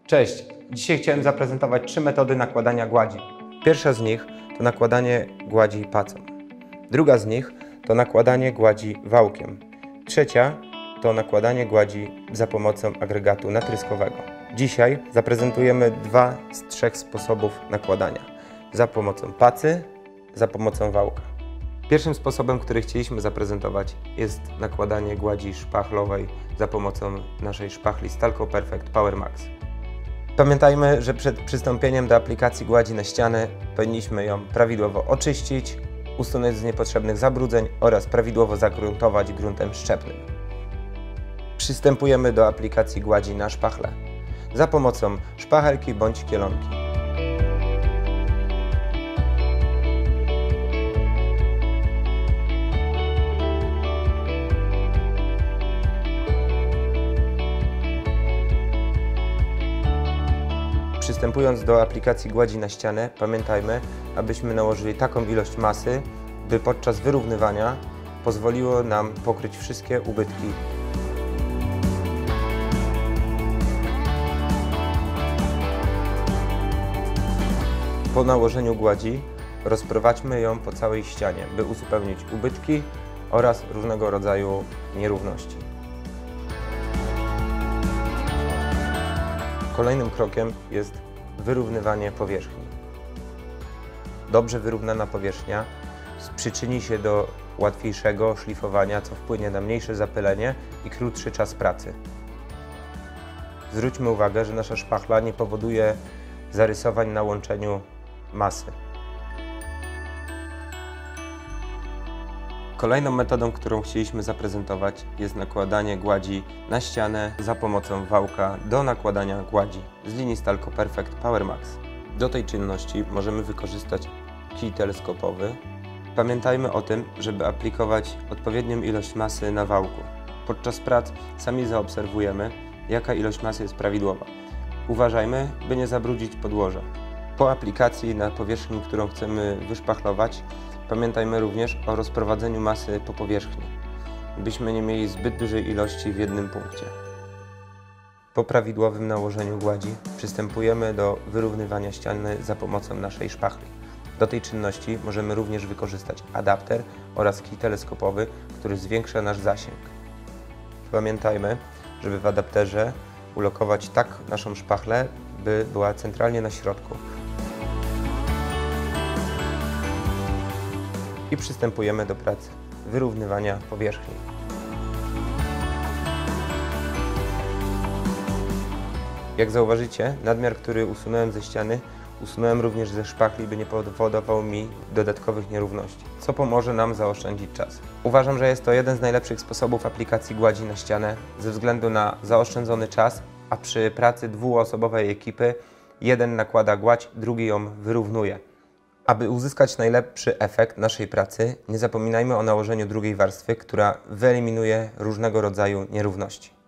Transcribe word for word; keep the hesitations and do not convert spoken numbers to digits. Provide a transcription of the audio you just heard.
Cześć! Dzisiaj chciałem zaprezentować trzy metody nakładania gładzi. Pierwsza z nich to nakładanie gładzi pacą. Druga z nich to nakładanie gładzi wałkiem. Trzecia to nakładanie gładzi za pomocą agregatu natryskowego. Dzisiaj zaprezentujemy dwa z trzech sposobów nakładania. Za pomocą pacy, za pomocą wałka. Pierwszym sposobem, który chcieliśmy zaprezentować, jest nakładanie gładzi szpachlowej za pomocą naszej szpachli Stalco Perfect Power Max. Pamiętajmy, że przed przystąpieniem do aplikacji gładzi na ścianę powinniśmy ją prawidłowo oczyścić, usunąć z niepotrzebnych zabrudzeń oraz prawidłowo zagruntować gruntem szczepnym. Przystępujemy do aplikacji gładzi na szpachle za pomocą szpachelki bądź kielonki. Przystępując do aplikacji gładzi na ścianę, pamiętajmy, abyśmy nałożyli taką ilość masy, by podczas wyrównywania pozwoliło nam pokryć wszystkie ubytki. Po nałożeniu gładzi rozprowadźmy ją po całej ścianie, by uzupełnić ubytki oraz różnego rodzaju nierówności. Kolejnym krokiem jest wyrównywanie powierzchni. Dobrze wyrównana powierzchnia przyczyni się do łatwiejszego szlifowania, co wpłynie na mniejsze zapylenie i krótszy czas pracy. Zwróćmy uwagę, że nasza szpachla nie powoduje zarysowań na łączeniu masy. Kolejną metodą, którą chcieliśmy zaprezentować, jest nakładanie gładzi na ścianę za pomocą wałka do nakładania gładzi z linii Stalco Perfect Power Max. Do tej czynności możemy wykorzystać kij teleskopowy. Pamiętajmy o tym, żeby aplikować odpowiednią ilość masy na wałku. Podczas prac sami zaobserwujemy, jaka ilość masy jest prawidłowa. Uważajmy, by nie zabrudzić podłoża. Po aplikacji na powierzchni, którą chcemy wyszpachlować, pamiętajmy również o rozprowadzeniu masy po powierzchni, byśmy nie mieli zbyt dużej ilości w jednym punkcie. Po prawidłowym nałożeniu gładzi przystępujemy do wyrównywania ściany za pomocą naszej szpachli. Do tej czynności możemy również wykorzystać adapter oraz kij teleskopowy, który zwiększa nasz zasięg. Pamiętajmy, żeby w adapterze ulokować tak naszą szpachlę, by była centralnie na środku. I przystępujemy do pracy wyrównywania powierzchni. Jak zauważycie, nadmiar, który usunąłem ze ściany, usunąłem również ze szpachli, by nie powodował mi dodatkowych nierówności, co pomoże nam zaoszczędzić czas. Uważam, że jest to jeden z najlepszych sposobów aplikacji gładzi na ścianę ze względu na zaoszczędzony czas, a przy pracy dwuosobowej ekipy jeden nakłada gładź, drugi ją wyrównuje. Aby uzyskać najlepszy efekt naszej pracy, nie zapominajmy o nałożeniu drugiej warstwy, która wyeliminuje różnego rodzaju nierówności.